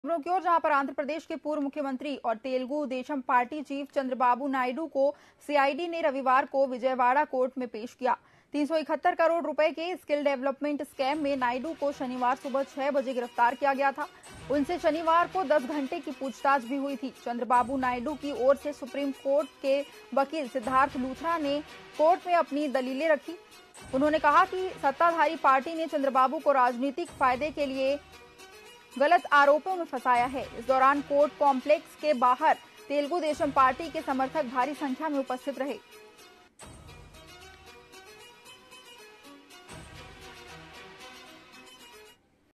खबरों की ओर, जहां पर आंध्र प्रदेश के पूर्व मुख्यमंत्री और तेलुगु देशम पार्टी चीफ चंद्रबाबू नायडू को सीआईडी ने रविवार को विजयवाड़ा कोर्ट में पेश किया। 371 करोड़ रुपए के स्किल डेवलपमेंट स्कैम में नायडू को शनिवार सुबह 6 बजे गिरफ्तार किया गया था। उनसे शनिवार को 10 घंटे की पूछताछ भी हुई थी। चंद्रबाबू नायडू की ओर से सुप्रीम कोर्ट के वकील सिद्धार्थ लूथरा ने कोर्ट में अपनी दलीलें रखी। उन्होंने कहा कि सत्ताधारी पार्टी ने चंद्रबाबू को राजनीतिक फायदे के लिए गलत आरोपों में फंसाया है। इस दौरान कोर्ट कॉम्प्लेक्स के बाहर तेलुगु देशम पार्टी के समर्थक भारी संख्या में उपस्थित रहे।